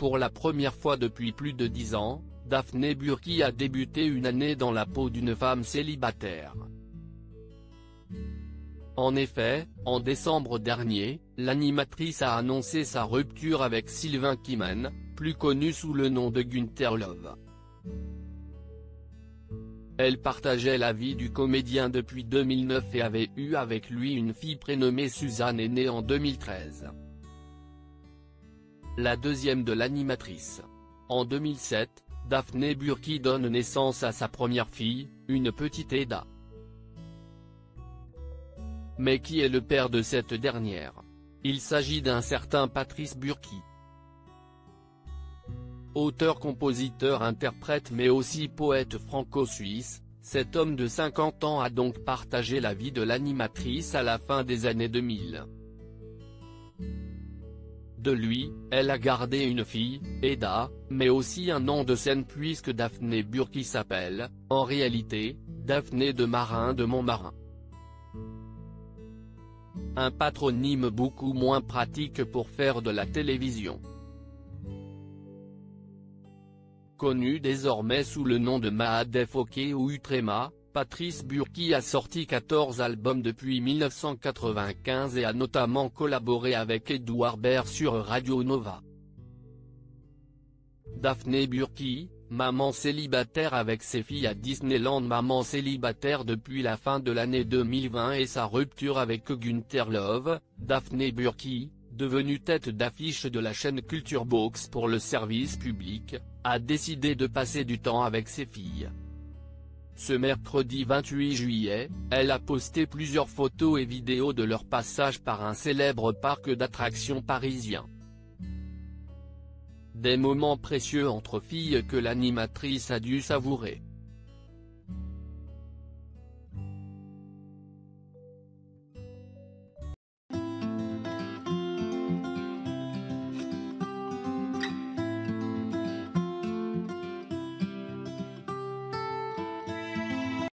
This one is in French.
Pour la première fois depuis plus de 10 ans, Daphné Burki a débuté une année dans la peau d'une femme célibataire. En effet, en décembre dernier, l'animatrice a annoncé sa rupture avec Sylvain Kyman, plus connu sous le nom de Günther Love. Elle partageait la vie du comédien depuis 2009 et avait eu avec lui une fille prénommée Suzanne née en 2013. La deuxième de l'animatrice. En 2007, Daphné Burki donne naissance à sa première fille, une petite Eda. Mais qui est le père de cette dernière? Il s'agit d'un certain Patrice Burki. Auteur, compositeur, interprète mais aussi poète franco-suisse, cet homme de 50 ans a donc partagé la vie de l'animatrice à la fin des années 2000. De lui, elle a gardé une fille, Eda, mais aussi un nom de scène puisque Daphné Burki s'appelle, en réalité, Daphné de Marin de Montmarin. Un patronyme beaucoup moins pratique pour faire de la télévision. Connu désormais sous le nom de Mahadef Ok ou Utrema, Patrice Burki a sorti 14 albums depuis 1995 et a notamment collaboré avec Edouard Baird sur Radio Nova. Daphné Burki, maman célibataire avec ses filles à Disneyland. Maman célibataire depuis la fin de l'année 2020 et sa rupture avec Günther Love, Daphné Burki, devenue tête d'affiche de la chaîne Culture Box pour le service public, a décidé de passer du temps avec ses filles. Ce mercredi 28 juillet, elle a posté plusieurs photos et vidéos de leur passage par un célèbre parc d'attractions parisien. Des moments précieux entre filles que l'animatrice a dû savourer.